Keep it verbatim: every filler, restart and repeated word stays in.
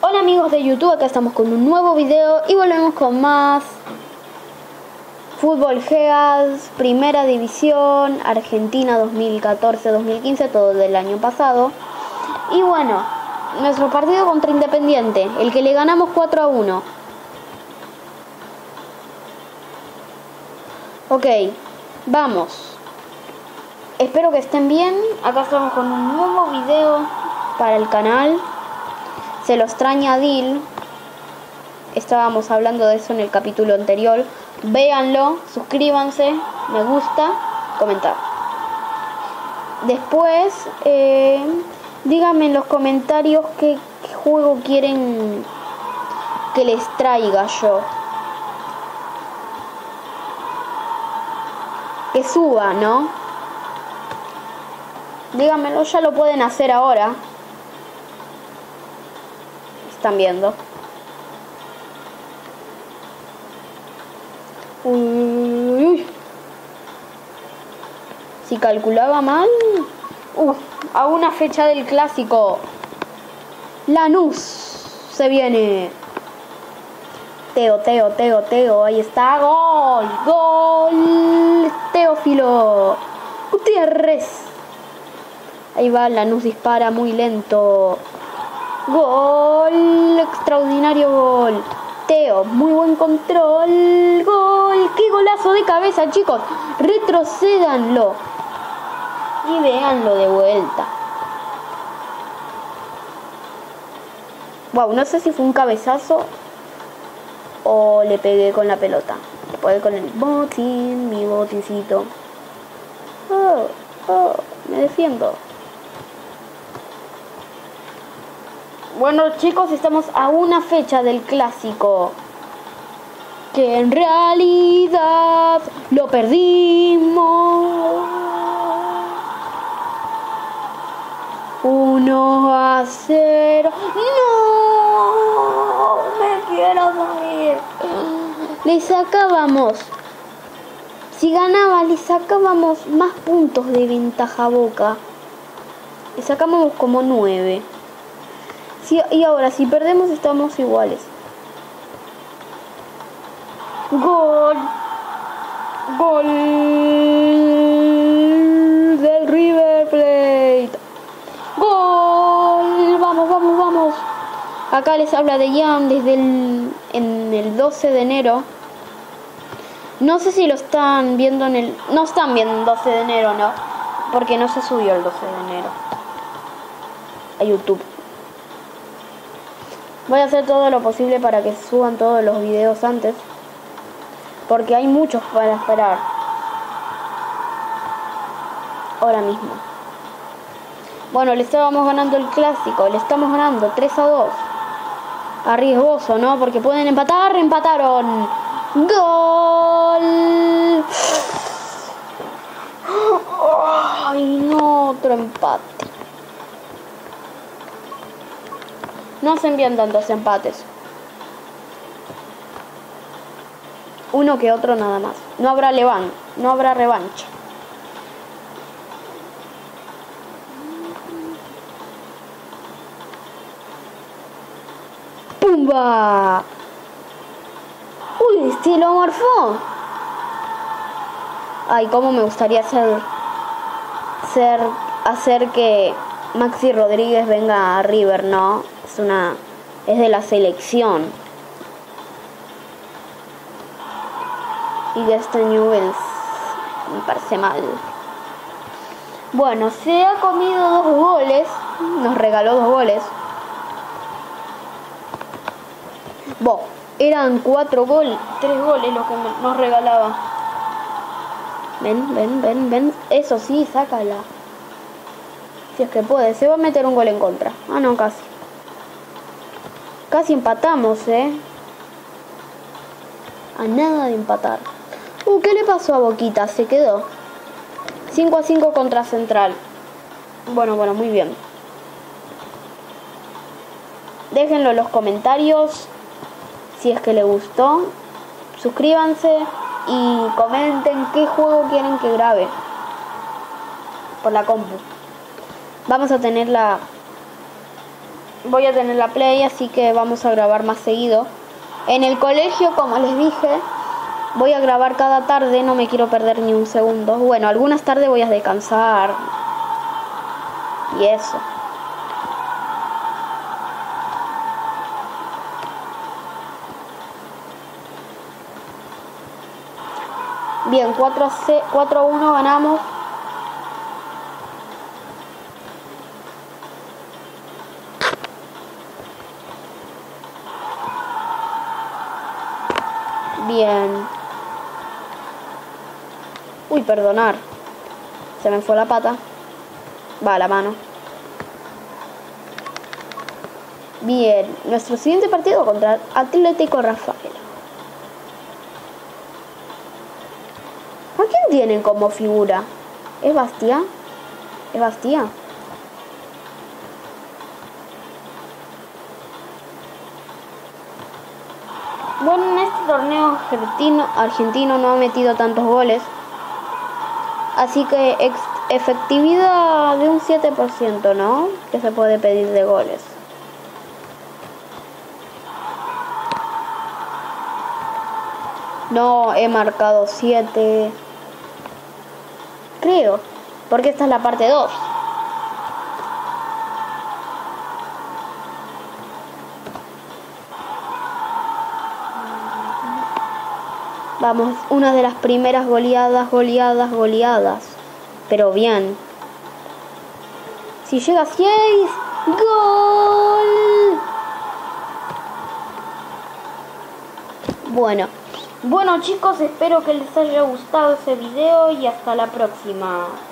Hola amigos de YouTube, acá estamos con un nuevo video y volvemos con más Fútbol Geas, Primera División, Argentina dos mil catorce dos mil quince, todo del año pasado. Y bueno, nuestro partido contra Independiente, el que le ganamos cuatro a uno. Ok, vamos. Espero que estén bien. Acá estamos con un nuevo video para el canal. Se lo extraña a Dil. Estábamos hablando de eso en el capítulo anterior. Véanlo, suscríbanse, me gusta, comentar. Después, eh, díganme en los comentarios qué, qué juego quieren que les traiga yo. Que suba, ¿no? Díganmelo, ya lo pueden hacer ahora. Están viendo. Uy, uy. Si calculaba mal, uh, a una fecha del clásico, Lanús se viene. Teo, Teo, Teo, Teo, ahí está, gol, gol, Teófilo Gutiérrez. Ahí va, Lanús dispara muy lento. Gol, extraordinario gol. Teo, muy buen control. Gol, qué golazo de cabeza, chicos. Retrocédanlo y véanlo de vuelta. Wow, no sé si fue un cabezazo o le pegué con la pelota. Le pegué con el botín, mi botincito. Oh, oh, me defiendo. Bueno chicos, estamos a una fecha del clásico, que en realidad lo perdimos. uno a cero. ¡No! Me quiero morir. Le sacábamos, si ganaba, le sacábamos más puntos de ventaja a Boca. Le sacábamos como nueve. Sí, y ahora si perdemos estamos iguales. Gol. Gol del River Plate. Gol. Vamos, vamos, vamos. Acá les habla de Jan desde el, en el doce de enero. No sé si lo están viendo en el... No están viendo el doce de enero, ¿no? Porque no se subió el doce de enero a YouTube. Voy a hacer todo lo posible para que suban todos los videos antes, porque hay muchos para esperar ahora mismo. Bueno, le estábamos ganando el clásico, le estamos ganando tres a dos. Arriesgoso, ¿no? Porque pueden empatar, empataron. ¡Gol! ¡Ay, no! Otro empate. No se envían tantos empates. Uno que otro nada más. No habrá levant, no habrá revancha. ¡Pumba! ¡Uy, estilo morfó! Ay, cómo me gustaría hacer, ser, hacer que Maxi Rodríguez venga a River, ¿no? Es una, es de la selección. Y de este Newell's me parece mal. Bueno, se ha comido dos goles. Nos regaló dos goles. Bo, eran cuatro goles, tres goles lo que nos regalaba. Ven, ven, ven, ven. Eso sí, sácala. Si es que puede, se va a meter un gol en contra. Ah, no, casi. Casi empatamos, ¿eh? A nada de empatar. Uh, ¿qué le pasó a Boquita? Se quedó. cinco a cinco contra Central. Bueno, bueno, muy bien. Déjenlo en los comentarios si es que les gustó. Suscríbanse y comenten qué juego quieren que grabe por la compu. Vamos a tener la voy a tener la Play, así que vamos a grabar más seguido. En el colegio, como les dije, voy a grabar cada tarde, no me quiero perder ni un segundo. Bueno, algunas tardes voy a descansar y eso. Bien, cuatro a uno ganamos. Bien. Uy, perdonar. Se me fue la pata. Va, la mano. Bien. Nuestro siguiente partido contra Atlético Rafael. ¿A quién tienen como figura? ¿Es Bastia? ¿Es Bastia? Bueno, en este torneo argentino, argentino no ha metido tantos goles. Así que ex, efectividad de un siete por ciento, ¿no? Que se puede pedir de goles. No, he marcado siete. Creo. Porque esta es la parte dos. Vamos, una de las primeras goleadas, goleadas, goleadas. Pero bien. Si llega a seis, ¡gol! Bueno. Bueno chicos, espero que les haya gustado ese video y hasta la próxima.